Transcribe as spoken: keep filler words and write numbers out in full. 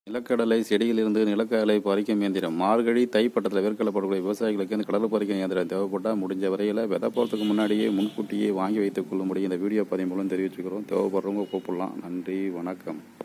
நிலக்கடலை செடியிலிருந்து நிலக்கடலை பறிக்கும் இயந்திரம். மார்கழி தை பட்டத்தில் வேர்க்கடப்படக்கூடிய விவசாயிகளுக்கு இந்த கடலை பறிக்கும் இயந்திரம் தேவைப்பட்டால் முடிஞ்ச வரையில் விதை போகிறதுக்கு முன்னாடியே முன்கூட்டியே வாங்கி வைத்துக் கொள்ளும்படி இந்த வீடியோ பதிவு மூலம் தெரிவிச்சுக்கிறோம். தேவைப்படுறவங்க கூப்பிடலாம். நன்றி, வணக்கம்.